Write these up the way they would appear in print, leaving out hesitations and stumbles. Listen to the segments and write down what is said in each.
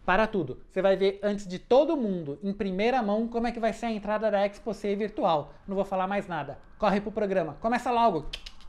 Para tudo. Você vai ver antes de todo mundo, em primeira mão, como é que vai ser a entrada da Expo CE Virtual. Não vou falar mais nada. Corre pro programa. Começa logo!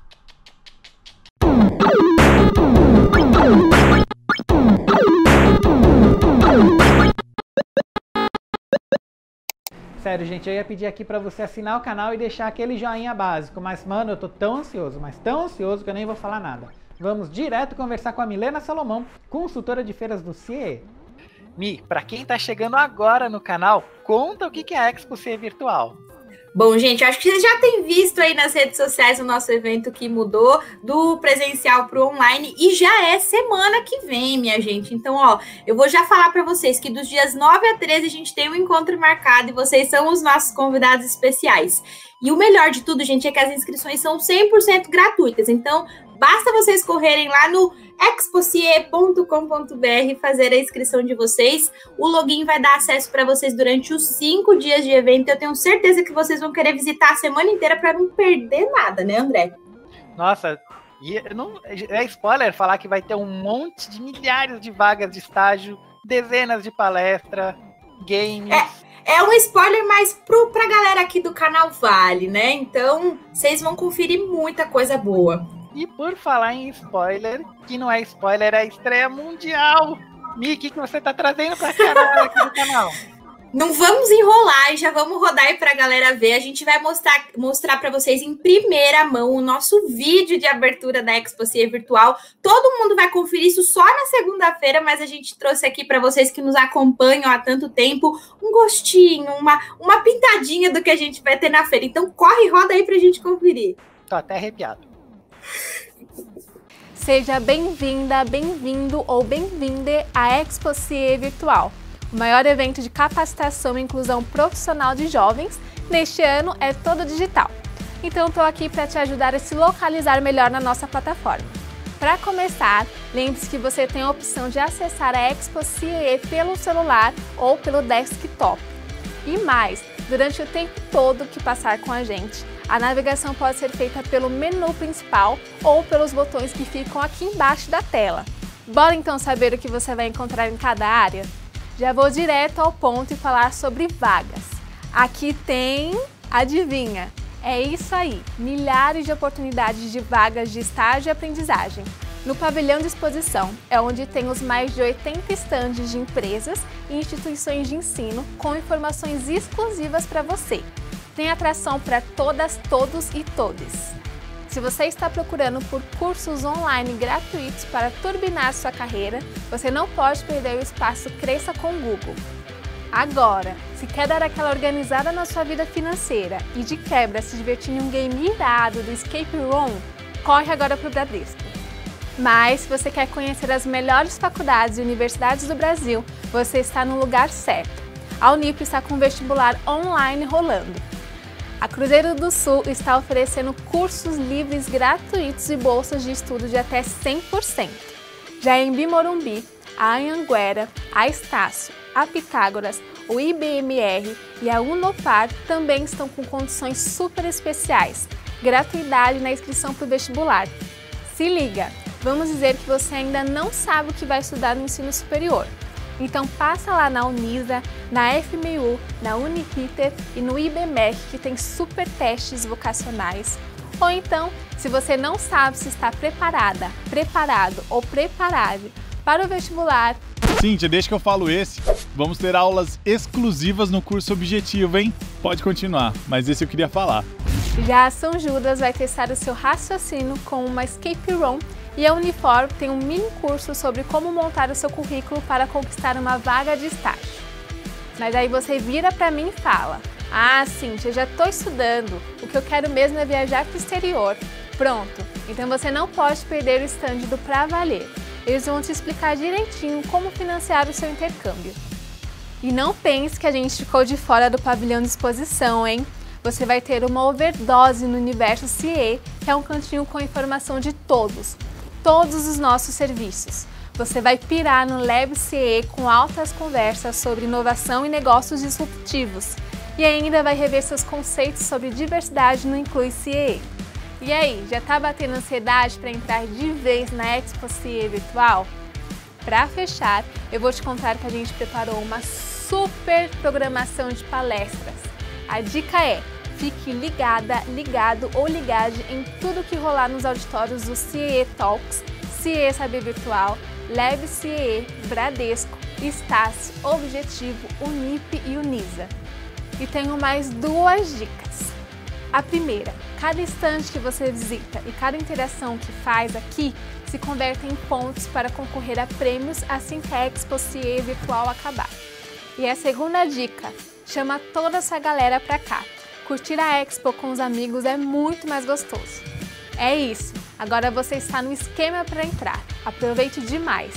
Sério, gente, eu ia pedir aqui pra você assinar o canal e deixar aquele joinha básico. Mas, mano, eu tô tão ansioso, mas tão ansioso que eu nem vou falar nada. Vamos direto conversar com a Milena Salomão, consultora de feiras do CIE. Mi, para quem tá chegando agora no canal, conta o que é a Expo CE Virtual. Bom, gente, acho que vocês já têm visto aí nas redes sociais o nosso evento que mudou do presencial para o online e já é semana que vem, minha gente. Então, ó, eu vou já falar para vocês que dos dias 9 a 13 a gente tem um encontro marcado e vocês são os nossos convidados especiais. E o melhor de tudo, gente, é que as inscrições são 100% gratuitas. Então, basta vocês correrem lá no expocie.com.br fazer a inscrição de vocês. O login vai dar acesso para vocês durante os 5 dias de evento. Eu tenho certeza que vocês vão querer visitar a semana inteira para não perder nada, né, André? Nossa, e não, é spoiler falar que vai ter um monte de milhares de vagas de estágio, dezenas de palestras, games. É um spoiler mais pra galera aqui do canal Vale, né? Então, vocês vão conferir muita coisa boa. E por falar em spoiler, que não é spoiler, é a estreia mundial. Mi, o que você tá trazendo pra caralho aqui no canal? Não vamos enrolar e já vamos rodar aí pra galera ver. A gente vai mostrar pra vocês em primeira mão o nosso vídeo de abertura da Expo CE Virtual. Todo mundo vai conferir isso só na segunda-feira, mas a gente trouxe aqui pra vocês que nos acompanham há tanto tempo um gostinho, uma pintadinha do que a gente vai ter na feira. Então corre e roda aí pra gente conferir. Tô até arrepiado. Seja bem-vinda, bem-vindo ou bem-vinde à Expo CE Virtual, o maior evento de capacitação e inclusão profissional de jovens. Neste ano é todo digital. Então estou aqui para te ajudar a se localizar melhor na nossa plataforma. Para começar, lembre-se que você tem a opção de acessar a Expo CE pelo celular ou pelo desktop. E mais, durante o tempo todo que passar com a gente, a navegação pode ser feita pelo menu principal ou pelos botões que ficam aqui embaixo da tela. Bora então saber o que você vai encontrar em cada área? Já vou direto ao ponto e falar sobre vagas. Aqui tem, adivinha? É isso aí, milhares de oportunidades de vagas de estágio e aprendizagem. No pavilhão de exposição é onde tem os mais de 80 estandes de empresas e instituições de ensino com informações exclusivas para você. Tem atração para todas, todos e todes. Se você está procurando por cursos online gratuitos para turbinar sua carreira, você não pode perder o espaço Cresça com o Google. Agora, se quer dar aquela organizada na sua vida financeira e de quebra se divertir em um game irado do Escape Room, corre agora para o Bradesco. Mas se você quer conhecer as melhores faculdades e universidades do Brasil, você está no lugar certo. A Unip está com vestibular online rolando. A Cruzeiro do Sul está oferecendo cursos livres gratuitos e bolsas de estudo de até 100%. Já em Bimorumbi, a Anhanguera, a Estácio, a Pitágoras, o IBMR e a Unopar também estão com condições super especiais. Gratuidade na inscrição para o vestibular. Se liga, vamos dizer que você ainda não sabe o que vai estudar no ensino superior. Então passa lá na Unisa, na FMU, na Uniriter e no IBMEC, que tem super testes vocacionais. Ou então, se você não sabe se está preparada, preparado ou preparado para o vestibular... Cíntia, deixa que eu falo esse. Vamos ter aulas exclusivas no curso Objetivo, hein? Pode continuar, mas esse eu queria falar. Já a São Judas vai testar o seu raciocínio com uma Escape Room e a Unifor tem um mini curso sobre como montar o seu currículo para conquistar uma vaga de estágio. Mas aí você vira para mim e fala: ah, Cíntia, já estou estudando, o que eu quero mesmo é viajar para o exterior. Pronto, então você não pode perder o stand do Pra Valer. Eles vão te explicar direitinho como financiar o seu intercâmbio. E não pense que a gente ficou de fora do pavilhão de exposição, hein? Você vai ter uma overdose no Universo CIE, que é um cantinho com informação de todos os nossos serviços. Você vai pirar no Lab CIE com altas conversas sobre inovação e negócios disruptivos. E ainda vai rever seus conceitos sobre diversidade no Inclui CIE. E aí, já tá batendo ansiedade para entrar de vez na Expo CIE Virtual? Para fechar, eu vou te contar que a gente preparou uma super programação de palestras. A dica é: fique ligada, ligado ou ligade em tudo que rolar nos auditórios do CIE Talks, CIE Saber Virtual, Leve CIE, Bradesco, Estácio, Objetivo, Unip e Unisa. E tenho mais 2 dicas. A primeira, cada estande que você visita e cada interação que faz aqui se converte em pontos para concorrer a prêmios assim que a Expo CIE Virtual acabar. E a segunda dica, chama toda essa galera pra cá. Curtir a Expo com os amigos é muito mais gostoso. É isso, agora você está no esquema para entrar. Aproveite demais!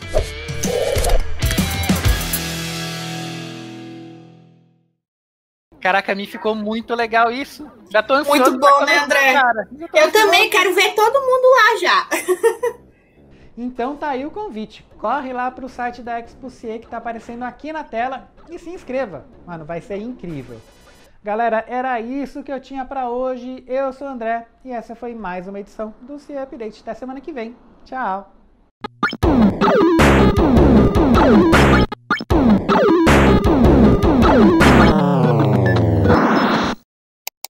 Caraca, me ficou muito legal isso. Já tô ansioso. Muito bom, né, André? Eu também quero ver todo mundo lá já. Então tá aí o convite. Corre lá pro site da Expo CIE que tá aparecendo aqui na tela e se inscreva. Mano, vai ser incrível. Galera, era isso que eu tinha pra hoje. Eu sou o André e essa foi mais uma edição do CIE Update. Até semana que vem. Tchau!